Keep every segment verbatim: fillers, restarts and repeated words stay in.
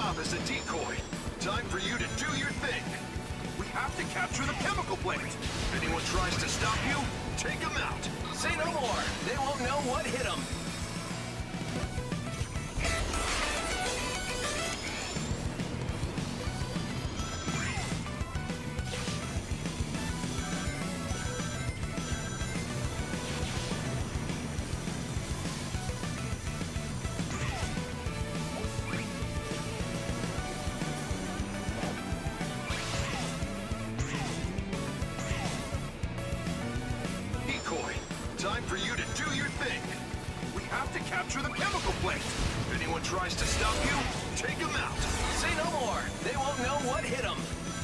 job as a decoy. Time for you to do your thing. We have to capture the chemical plant. If anyone tries to stop you, take them out. Say no more. They won't know what hit them. Time for you to do your thing. We have to capture the chemical plant. If anyone tries to stop you, take them out. Say no more. They won't know what hit them.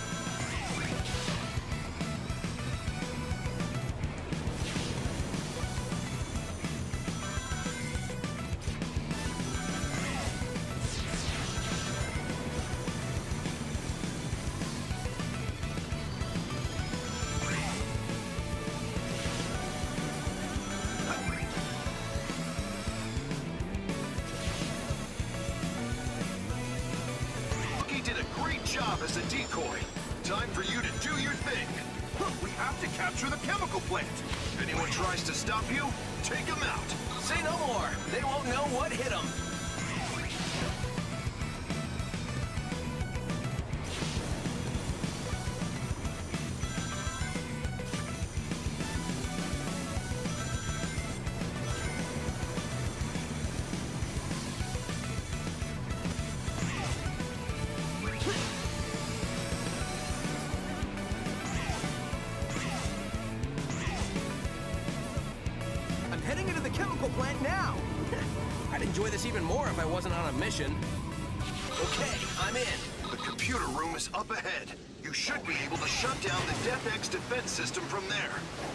Job as a decoy. Time for you to do your thing. We have to capture the chemical plant. If anyone tries to stop you, take them out. Say no more. They won't know what hit them. Heading into the chemical plant now! I'd enjoy this even more if I wasn't on a mission. Okay, I'm in. The computer room is up ahead. You should be able to shut down the DefEx defense system from there.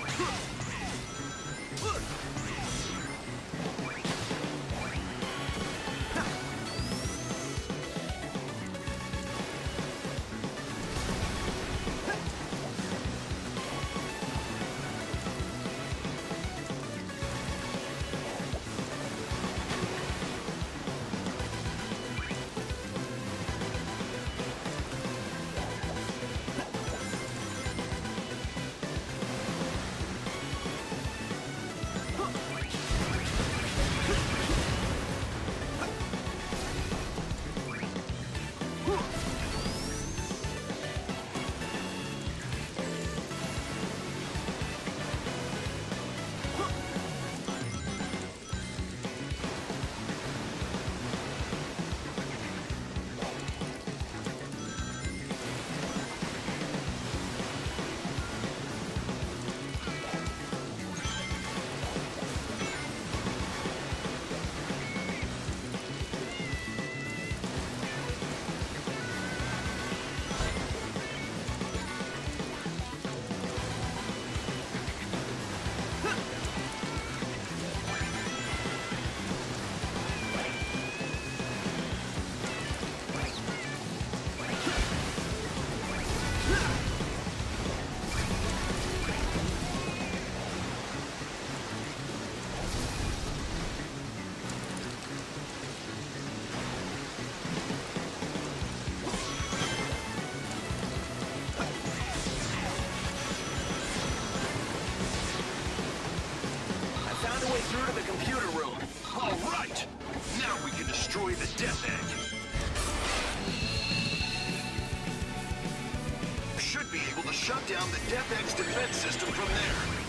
Through to the computer room. All right! Now we can destroy the DefEg. Should be able to shut down the DefEx defense system from there.